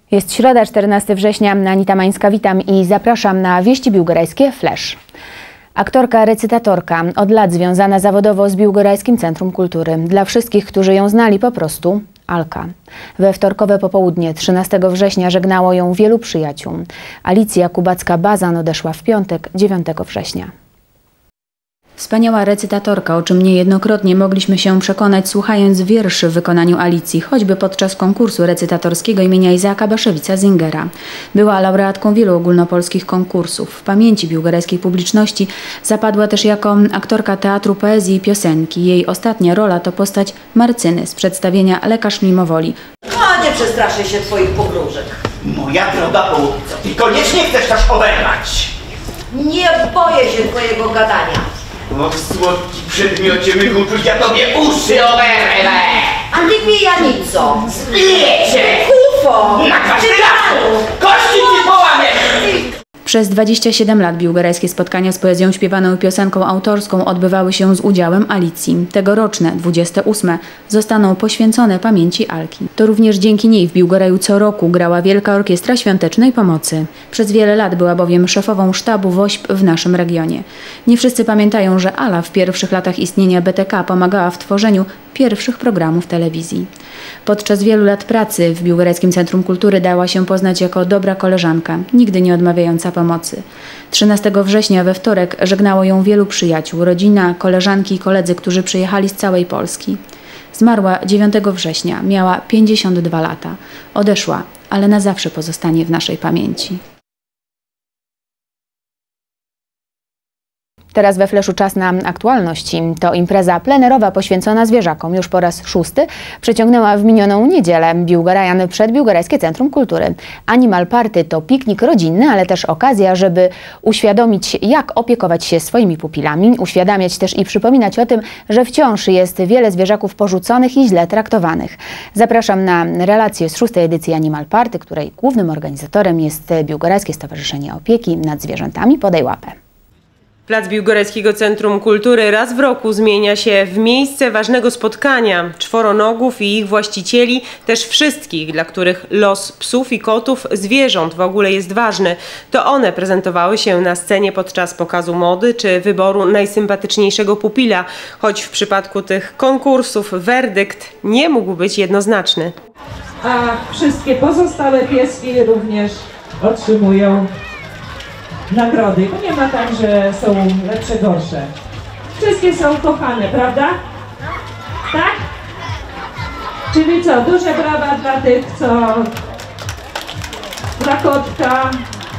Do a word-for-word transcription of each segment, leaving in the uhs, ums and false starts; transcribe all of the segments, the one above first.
Jest środa, czternastego września, Anita Mańska, witam i zapraszam na Wieści Biłgorajskie Flash. Aktorka, recytatorka, od lat związana zawodowo z Biłgorajskim Centrum Kultury. Dla wszystkich, którzy ją znali, po prostu Alka. We wtorkowe popołudnie trzynastego września żegnało ją wielu przyjaciół. Alicja Kubacka-Bazan odeszła w piątek, dziewiątego września. Wspaniała recytatorka, o czym niejednokrotnie mogliśmy się przekonać, słuchając wierszy w wykonaniu Alicji, choćby podczas konkursu recytatorskiego imienia Izaaka Baszewica-Zingera. Była laureatką wielu ogólnopolskich konkursów. W pamięci biłgorajskiej publiczności zapadła też jako aktorka teatru, poezji i piosenki. Jej ostatnia rola to postać Marcyny z przedstawienia Lekarz mimowoli. No, nie przestraszę się twoich pogróżek. Moja droga południca, ty koniecznie chcesz coś oberwać. Nie boję się twojego gadania. Och, słodki przedmiocie mych uczuć, ja tobie uszy oberwę! A ty pijanico! Zbijecie! Kufo! Na kwadratu! Kości ci połamie! Przez dwadzieścia siedem lat biłgorajskie spotkania z poezją śpiewaną i piosenką autorską odbywały się z udziałem Alicji. Tegoroczne, dwudzieste ósme, zostaną poświęcone pamięci Alki. To również dzięki niej w Biłgoraju co roku grała Wielka Orkiestra Świątecznej Pomocy. Przez wiele lat była bowiem szefową sztabu WOŚP w naszym regionie. Nie wszyscy pamiętają, że Ala w pierwszych latach istnienia B T K pomagała w tworzeniu pierwszych programów telewizji. Podczas wielu lat pracy w Biłgorajskim Centrum Kultury dała się poznać jako dobra koleżanka, nigdy nie odmawiająca pomocy. trzynastego września we wtorek żegnało ją wielu przyjaciół, rodzina, koleżanki i koledzy, którzy przyjechali z całej Polski. Zmarła dziewiątego września, miała pięćdziesiąt dwa lata. Odeszła, ale na zawsze pozostanie w naszej pamięci. Teraz we Fleszu czas na aktualności. To impreza plenerowa poświęcona zwierzakom. Już po raz szósty przeciągnęła w minioną niedzielę Biłgorajan przed Biłgorajskie Centrum Kultury. Animal Party to piknik rodzinny, ale też okazja, żeby uświadomić, jak opiekować się swoimi pupilami, uświadamiać też i przypominać o tym, że wciąż jest wiele zwierzaków porzuconych i źle traktowanych. Zapraszam na relację z szóstej edycji Animal Party, której głównym organizatorem jest Biłgorajskie Stowarzyszenie Opieki nad Zwierzętami. Podaj łapę. Plac Biłgorajskiego Centrum Kultury raz w roku zmienia się w miejsce ważnego spotkania czworonogów i ich właścicieli, też wszystkich, dla których los psów i kotów, zwierząt w ogóle jest ważny. To one prezentowały się na scenie podczas pokazu mody czy wyboru najsympatyczniejszego pupila, choć w przypadku tych konkursów werdykt nie mógł być jednoznaczny. A wszystkie pozostałe pieski również otrzymują nagrody, bo nie ma tak, że są lepsze, gorsze. Wszystkie są kochane, prawda? Tak? Czyli co, duże brawa dla tych, co dla kotka,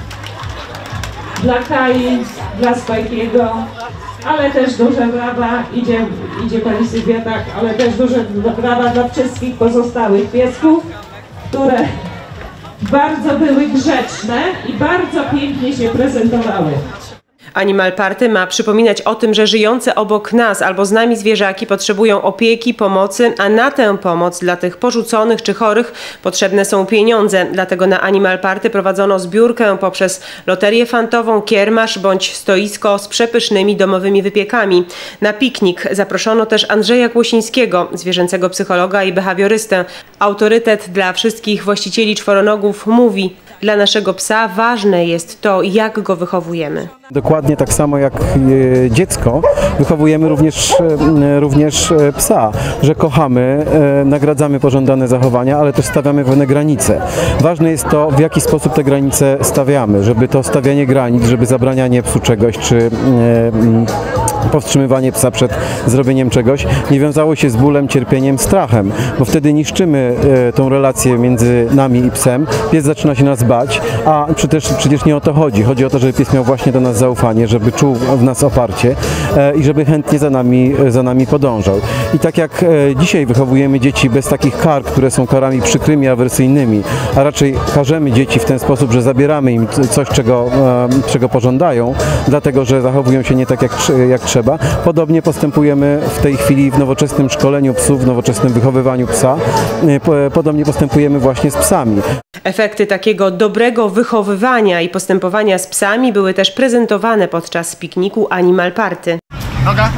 dla Kai, dla Spajkiego, ale też duże brawa, idzie, idzie pani Sylwia, tak, ale też duże brawa dla wszystkich pozostałych piesków, które bardzo były grzeczne i bardzo pięknie się prezentowały. Animal Party ma przypominać o tym, że żyjące obok nas albo z nami zwierzaki potrzebują opieki, pomocy, a na tę pomoc dla tych porzuconych czy chorych potrzebne są pieniądze. Dlatego na Animal Party prowadzono zbiórkę poprzez loterię fantową, kiermasz bądź stoisko z przepysznymi domowymi wypiekami. Na piknik zaproszono też Andrzeja Kłosińskiego, zwierzęcego psychologa i behawiorystę. Autorytet dla wszystkich właścicieli czworonogów mówi: dla naszego psa ważne jest to, jak go wychowujemy. Dokładnie tak samo jak dziecko wychowujemy również, również psa, że kochamy, nagradzamy pożądane zachowania, ale też stawiamy pewne granice. Ważne jest to, w jaki sposób te granice stawiamy, żeby to stawianie granic, żeby zabranianie psu czegoś, czy powstrzymywanie psa przed zrobieniem czegoś nie wiązało się z bólem, cierpieniem, strachem, bo wtedy niszczymy tą relację między nami i psem, pies zaczyna się nas bać, a przecież, przecież nie o to chodzi. Chodzi o to, żeby pies miał właśnie do nas zaufanie, żeby czuł w nas oparcie e, i żeby chętnie za nami, za nami podążał. I tak jak e, dzisiaj wychowujemy dzieci bez takich kar, które są karami przykrymi, awersyjnymi, a raczej karzemy dzieci w ten sposób, że zabieramy im coś, czego, e, czego pożądają, dlatego że zachowują się nie tak jak, jak trzeba. Podobnie postępujemy w tej chwili w nowoczesnym szkoleniu psów, w nowoczesnym wychowywaniu psa. E, podobnie postępujemy właśnie z psami. Efekty takiego dobrego wychowywania i postępowania z psami były też prezentowane podczas pikniku Animal Party. Noga.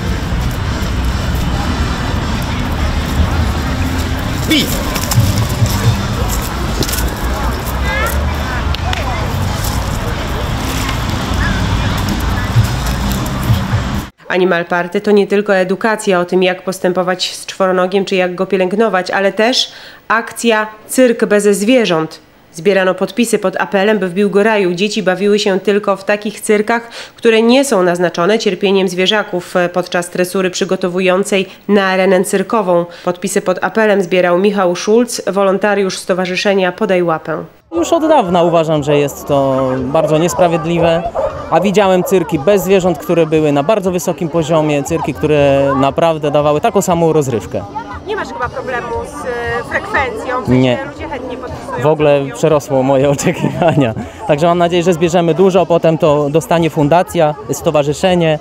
Bij. Animal Party to nie tylko edukacja o tym, jak postępować z czworonogiem, czy jak go pielęgnować, ale też akcja Cyrk bez zwierząt. Zbierano podpisy pod apelem, by w Biłgoraju dzieci bawiły się tylko w takich cyrkach, które nie są naznaczone cierpieniem zwierzaków podczas tresury przygotowującej na arenę cyrkową. Podpisy pod apelem zbierał Michał Szulc, wolontariusz Stowarzyszenia Podaj Łapę. Już od dawna uważam, że jest to bardzo niesprawiedliwe, a widziałem cyrki bez zwierząt, które były na bardzo wysokim poziomie, cyrki, które naprawdę dawały taką samą rozrywkę. Nie masz chyba problemu z frekwencją, nie. Ludzie chętnie podpisują. W ogóle przerosło moje oczekiwania. Także mam nadzieję, że zbierzemy dużo, potem to dostanie fundacja, stowarzyszenie,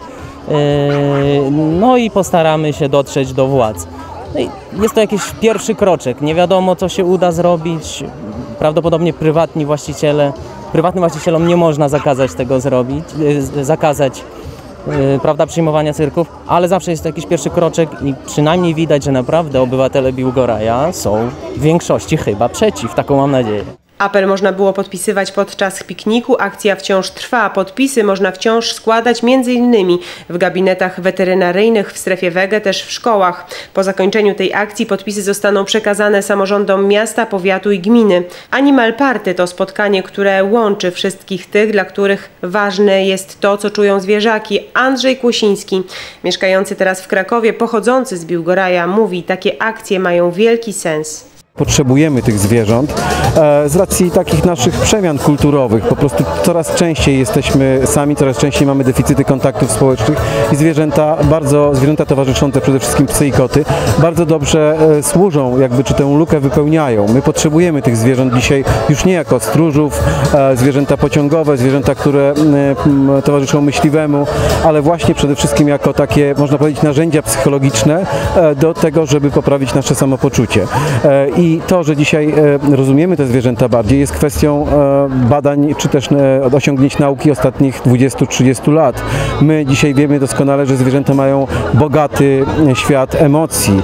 no i postaramy się dotrzeć do władz. No i jest to jakiś pierwszy kroczek, nie wiadomo co się uda zrobić, prawdopodobnie prywatni właściciele, prywatnym właścicielom nie można zakazać tego zrobić, zakazać prawda, przyjmowania cyrków, ale zawsze jest to jakiś pierwszy kroczek i przynajmniej widać, że naprawdę obywatele Biłgoraja są w większości chyba przeciw, taką mam nadzieję. Apel można było podpisywać podczas pikniku, akcja wciąż trwa. Podpisy można wciąż składać między innymi w gabinetach weterynaryjnych, w strefie wege, też w szkołach. Po zakończeniu tej akcji podpisy zostaną przekazane samorządom miasta, powiatu i gminy. Animal Party to spotkanie, które łączy wszystkich tych, dla których ważne jest to, co czują zwierzaki. Andrzej Kłosiński, mieszkający teraz w Krakowie, pochodzący z Biłgoraja, mówi, takie akcje mają wielki sens. Potrzebujemy tych zwierząt z racji takich naszych przemian kulturowych. Po prostu coraz częściej jesteśmy sami, coraz częściej mamy deficyty kontaktów społecznych i zwierzęta, bardzo, zwierzęta towarzyszące, przede wszystkim psy i koty, bardzo dobrze służą, jakby czy tę lukę wypełniają. My potrzebujemy tych zwierząt dzisiaj już nie jako stróżów, zwierzęta pociągowe, zwierzęta, które towarzyszą myśliwemu, ale właśnie przede wszystkim jako takie, można powiedzieć, narzędzia psychologiczne do tego, żeby poprawić nasze samopoczucie. I to, że dzisiaj rozumiemy te zwierzęta bardziej, jest kwestią badań czy też osiągnięć nauki ostatnich dwudziestu trzydziestu lat. My dzisiaj wiemy doskonale, że zwierzęta mają bogaty świat emocji,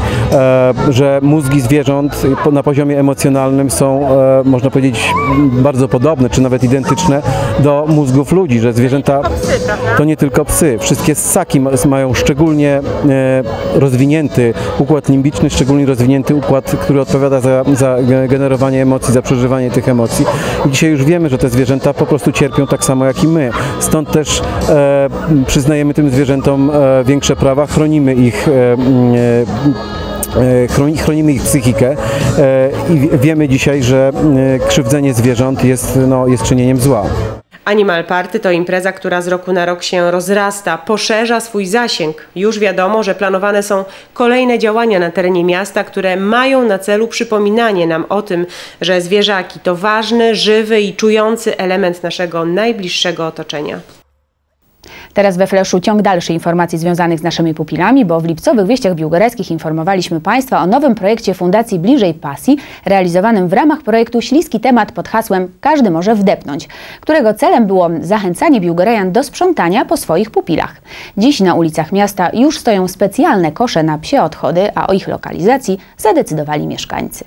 że mózgi zwierząt na poziomie emocjonalnym są, można powiedzieć, bardzo podobne, czy nawet identyczne do mózgów ludzi, że zwierzęta to nie tylko psy. Wszystkie ssaki mają szczególnie rozwinięty układ limbiczny, szczególnie rozwinięty układ, który odpowiada za, za generowanie emocji, za przeżywanie tych emocji. I dzisiaj już wiemy, że te zwierzęta po prostu cierpią tak samo jak i my. Stąd też e, przyznajemy tym zwierzętom e, większe prawa, chronimy ich e, e, Chronimy ich psychikę i wiemy dzisiaj, że krzywdzenie zwierząt jest, no, jest czynieniem zła. Animal Party to impreza, która z roku na rok się rozrasta, poszerza swój zasięg. Już wiadomo, że planowane są kolejne działania na terenie miasta, które mają na celu przypominanie nam o tym, że zwierzaki to ważny, żywy i czujący element naszego najbliższego otoczenia. Teraz we Fleszu ciąg dalszych informacji związanych z naszymi pupilami, bo w lipcowych wieściach biłgorajskich informowaliśmy Państwa o nowym projekcie Fundacji Bliżej Pasji, realizowanym w ramach projektu Śliski Temat pod hasłem Każdy może wdepnąć, którego celem było zachęcanie Biłgorajan do sprzątania po swoich pupilach. Dziś na ulicach miasta już stoją specjalne kosze na psie odchody, a o ich lokalizacji zadecydowali mieszkańcy.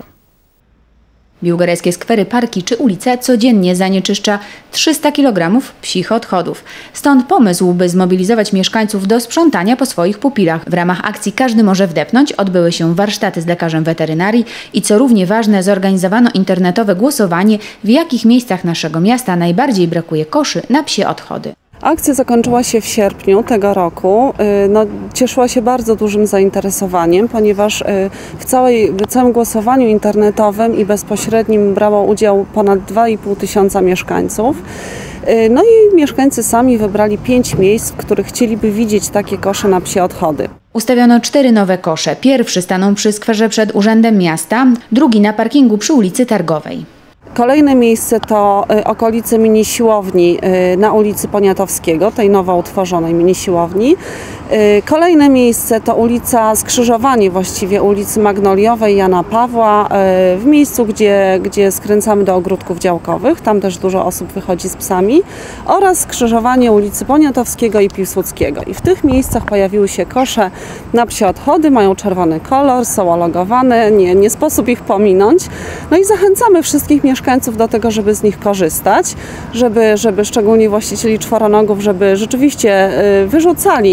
Biłgorajskie skwery, parki czy ulice codziennie zanieczyszcza trzysta kilogramów psich odchodów. Stąd pomysł, by zmobilizować mieszkańców do sprzątania po swoich pupilach. W ramach akcji Każdy może wdepnąć odbyły się warsztaty z lekarzem weterynarii i co równie ważne, zorganizowano internetowe głosowanie, w jakich miejscach naszego miasta najbardziej brakuje koszy na psie odchody. Akcja zakończyła się w sierpniu tego roku. No, cieszyła się bardzo dużym zainteresowaniem, ponieważ w, całej, w całym głosowaniu internetowym i bezpośrednim brało udział ponad dwa i pół tysiąca mieszkańców. No i mieszkańcy sami wybrali pięć miejsc, w których chcieliby widzieć takie kosze na psie odchody. Ustawiono cztery nowe kosze. Pierwszy stanął przy skwerze przed Urzędem Miasta, drugi na parkingu przy ulicy Targowej. Kolejne miejsce to okolice mini siłowni na ulicy Poniatowskiego, tej nowo utworzonej mini siłowni. Kolejne miejsce to ulica, skrzyżowanie właściwie ulicy Magnoliowej Jana Pawła, w miejscu, gdzie, gdzie skręcamy do ogródków działkowych. Tam też dużo osób wychodzi z psami. Oraz skrzyżowanie ulicy Poniatowskiego i Piłsudskiego. I w tych miejscach pojawiły się kosze na psie odchody, mają czerwony kolor, są ologowane, nie, nie sposób ich pominąć. No i zachęcamy wszystkich mieszkańców do tego, żeby z nich korzystać, żeby, żeby szczególnie właścicieli czworonogów, żeby rzeczywiście wyrzucali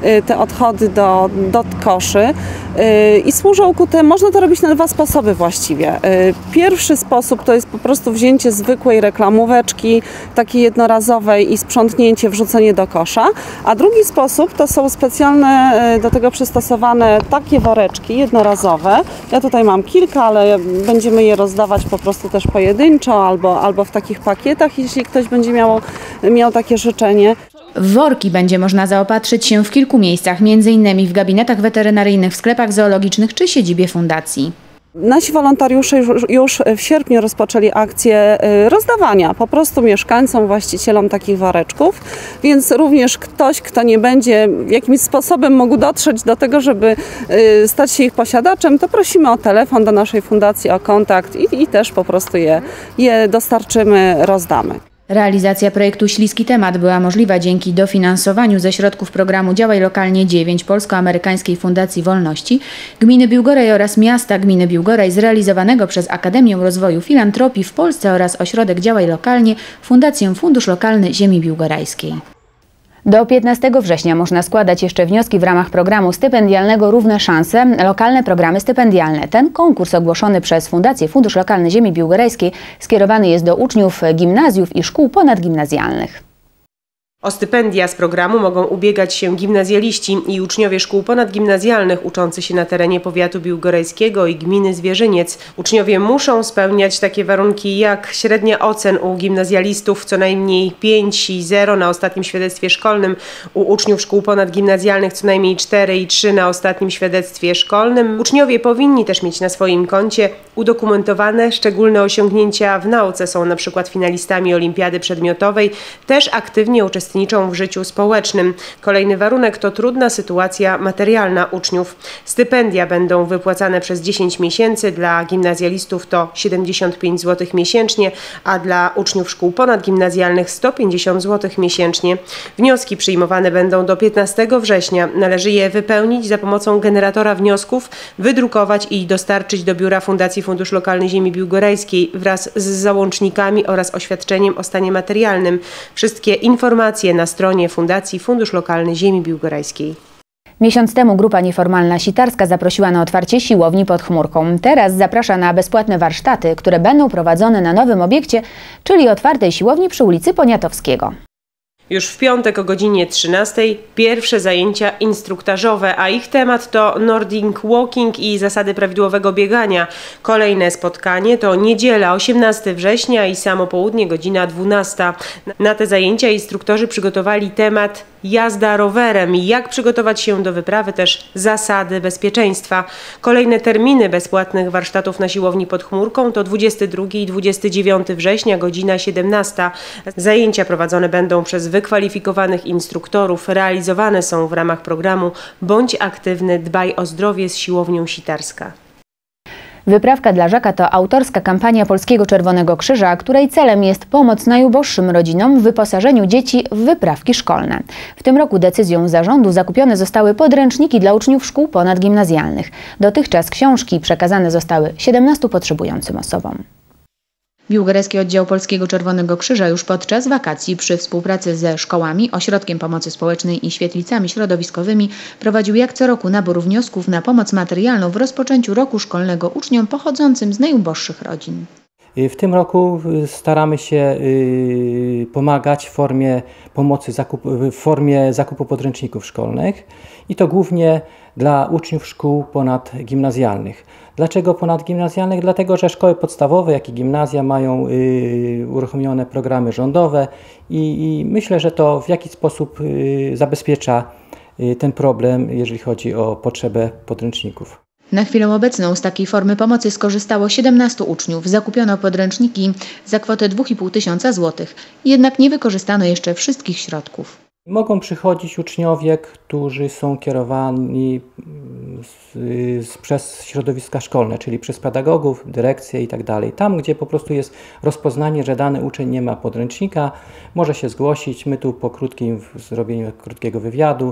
te odchody do, do koszy i służą ku temu, można to robić na dwa sposoby właściwie. Pierwszy sposób to jest po prostu wzięcie zwykłej reklamóweczki, takiej jednorazowej i sprzątnięcie, wrzucenie do kosza, a drugi sposób to są specjalne do tego przystosowane takie woreczki jednorazowe. Ja tutaj mam kilka, ale będziemy je rozdawać po prostu też pojedynczo albo, albo w takich pakietach, jeśli ktoś będzie miał, miał takie życzenie. W worki będzie można zaopatrzyć się w kilku miejscach, między innymi w gabinetach weterynaryjnych, w sklepach zoologicznych czy siedzibie fundacji. Nasi wolontariusze już w sierpniu rozpoczęli akcję rozdawania po prostu mieszkańcom, właścicielom takich woreczków, więc również ktoś, kto nie będzie jakimś sposobem mógł dotrzeć do tego, żeby stać się ich posiadaczem, to prosimy o telefon do naszej fundacji, o kontakt i, i też po prostu je, je dostarczymy, rozdamy. Realizacja projektu Śliski Temat była możliwa dzięki dofinansowaniu ze środków programu Działaj Lokalnie dziewięć Polsko-Amerykańskiej Fundacji Wolności, Gminy Biłgoraj oraz Miasta Gminy Biłgoraj zrealizowanego przez Akademię Rozwoju Filantropii w Polsce oraz Ośrodek Działaj Lokalnie, Fundację Fundusz Lokalny Ziemi Biłgorajskiej. Do piętnastego września można składać jeszcze wnioski w ramach programu stypendialnego Równe Szanse, lokalne programy stypendialne. Ten konkurs ogłoszony przez Fundację Fundusz Lokalny Ziemi Biłgorajskiej skierowany jest do uczniów gimnazjów i szkół ponadgimnazjalnych. O stypendia z programu mogą ubiegać się gimnazjaliści i uczniowie szkół ponadgimnazjalnych uczący się na terenie powiatu biłgorajskiego i gminy Zwierzyniec. Uczniowie muszą spełniać takie warunki jak średnia ocen u gimnazjalistów co najmniej pięć i zero na ostatnim świadectwie szkolnym, u uczniów szkół ponadgimnazjalnych co najmniej cztery i trzy na ostatnim świadectwie szkolnym. Uczniowie powinni też mieć na swoim koncie udokumentowane szczególne osiągnięcia w nauce. Są na przykład finalistami olimpiady przedmiotowej, też aktywnie uczestniczą w życiu społecznym. Kolejny warunek to trudna sytuacja materialna uczniów. Stypendia będą wypłacane przez dziesięć miesięcy, dla gimnazjalistów to siedemdziesiąt pięć złotych miesięcznie, a dla uczniów szkół ponadgimnazjalnych sto pięćdziesiąt złotych miesięcznie. Wnioski przyjmowane będą do piętnastego września. Należy je wypełnić za pomocą generatora wniosków, wydrukować i dostarczyć do biura Fundacji Fundusz Lokalny Ziemi Biłgorajskiej wraz z załącznikami oraz oświadczeniem o stanie materialnym. Wszystkie informacje na stronie Fundacji Fundusz Lokalny Ziemi Biłgorajskiej. Miesiąc temu grupa nieformalna sitarska zaprosiła na otwarcie siłowni pod Chmurką. Teraz zaprasza na bezpłatne warsztaty, które będą prowadzone na nowym obiekcie, czyli otwartej siłowni przy ulicy Poniatowskiego. Już w piątek o godzinie trzynastej pierwsze zajęcia instruktażowe, a ich temat to Nordic Walking i zasady prawidłowego biegania. Kolejne spotkanie to niedziela osiemnastego września i samo południe godzina dwunasta. Na te zajęcia instruktorzy przygotowali temat jazda rowerem i jak przygotować się do wyprawy, też zasady bezpieczeństwa. Kolejne terminy bezpłatnych warsztatów na siłowni pod Chmurką to dwudziestego drugiego i dwudziestego dziewiątego września, godzina siedemnasta. Zajęcia prowadzone będą przez wykwalifikowanych instruktorów, realizowane są w ramach programu Bądź aktywny, dbaj o zdrowie z siłownią Sitarska. Wyprawka dla Żaka to autorska kampania Polskiego Czerwonego Krzyża, której celem jest pomoc najuboższym rodzinom w wyposażeniu dzieci w wyprawki szkolne. W tym roku decyzją zarządu zakupione zostały podręczniki dla uczniów szkół ponadgimnazjalnych. Dotychczas książki przekazane zostały siedemnastu potrzebującym osobom. Biłgorajski Oddział Polskiego Czerwonego Krzyża już podczas wakacji przy współpracy ze szkołami, Ośrodkiem Pomocy Społecznej i świetlicami środowiskowymi prowadził jak co roku nabór wniosków na pomoc materialną w rozpoczęciu roku szkolnego uczniom pochodzącym z najuboższych rodzin. W tym roku staramy się pomagać w formie pomocy, w formie zakupu podręczników szkolnych i to głównie dla uczniów szkół ponadgimnazjalnych. Dlaczego ponadgimnazjalnych? Dlatego, że szkoły podstawowe, jak i gimnazja mają y, uruchomione programy rządowe i, i myślę, że to w jakiś sposób y, zabezpiecza y, ten problem, jeżeli chodzi o potrzebę podręczników. Na chwilę obecną z takiej formy pomocy skorzystało siedemnastu uczniów. Zakupiono podręczniki za kwotę dwa i pół tysiąca złotych. Jednak nie wykorzystano jeszcze wszystkich środków. Mogą przychodzić uczniowie, którzy są kierowani z, z, przez środowiska szkolne, czyli przez pedagogów, dyrekcję i tak dalej. Tam, gdzie po prostu jest rozpoznanie, że dany uczeń nie ma podręcznika, może się zgłosić. My tu po krótkim zrobieniu krótkiego wywiadu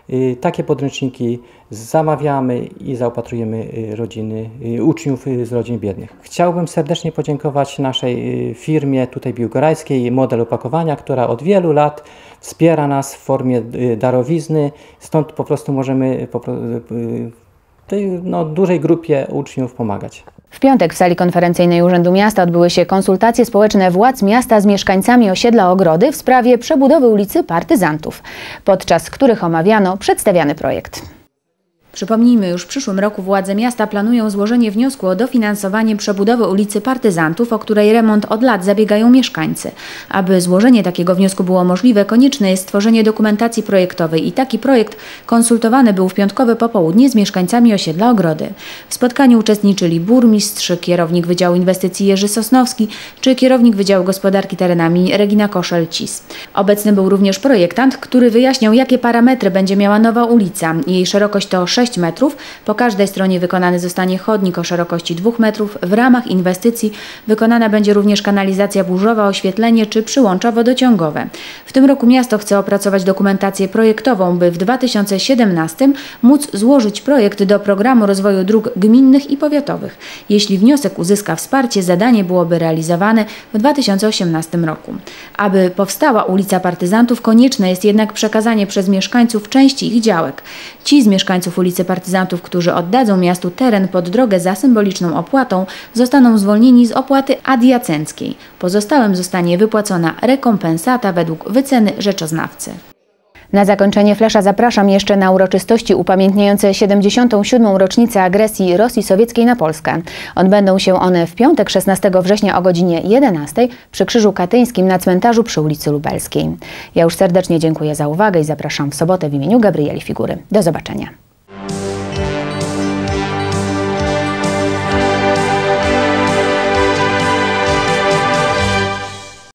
y, takie podręczniki zamawiamy i zaopatrujemy y, rodziny, y, uczniów y, z rodzin biednych. Chciałbym serdecznie podziękować naszej y, firmie tutaj biłgorajskiej Model Opakowania, która od wielu lat wspiera nas w formie y, darowizny, stąd po prostu możemy po, y, tej no, dużej grupie uczniów pomagać. W piątek w sali konferencyjnej Urzędu Miasta odbyły się konsultacje społeczne władz miasta z mieszkańcami osiedla Ogrody w sprawie przebudowy ulicy Partyzantów, podczas których omawiano przedstawiany projekt. Przypomnijmy, już w przyszłym roku władze miasta planują złożenie wniosku o dofinansowanie przebudowy ulicy Partyzantów, o której remont od lat zabiegają mieszkańcy. Aby złożenie takiego wniosku było możliwe, konieczne jest stworzenie dokumentacji projektowej i taki projekt konsultowany był w piątkowe popołudnie z mieszkańcami osiedla Ogrody. W spotkaniu uczestniczyli burmistrz, kierownik Wydziału Inwestycji Jerzy Sosnowski czy kierownik Wydziału Gospodarki Terenami Regina Koszel-Cis. Obecny był również projektant, który wyjaśniał, jakie parametry będzie miała nowa ulica. Jej szerokość to sześć metrów. Po każdej stronie wykonany zostanie chodnik o szerokości dwóch metrów. W ramach inwestycji wykonana będzie również kanalizacja burzowa, oświetlenie czy przyłącza wodociągowe. W tym roku miasto chce opracować dokumentację projektową, by w dwa tysiące siedemnastym móc złożyć projekt do Programu Rozwoju Dróg Gminnych i Powiatowych. Jeśli wniosek uzyska wsparcie, zadanie byłoby realizowane w dwa tysiące osiemnastym roku. Aby powstała ulica Partyzantów, konieczne jest jednak przekazanie przez mieszkańców części ich działek. Ci z mieszkańców ulicy Partyzantów, którzy oddadzą miastu teren pod drogę za symboliczną opłatą, zostaną zwolnieni z opłaty adiacenckiej. Pozostałym zostanie wypłacona rekompensata według wyceny rzeczoznawcy. Na zakończenie flesza zapraszam jeszcze na uroczystości upamiętniające siedemdziesiątą siódmą rocznicę agresji Rosji sowieckiej na Polskę. Odbędą się one w piątek szesnastego września o godzinie jedenastej przy Krzyżu Katyńskim na cmentarzu przy ulicy Lubelskiej. Ja już serdecznie dziękuję za uwagę i zapraszam w sobotę w imieniu Gabrieli Figury. Do zobaczenia.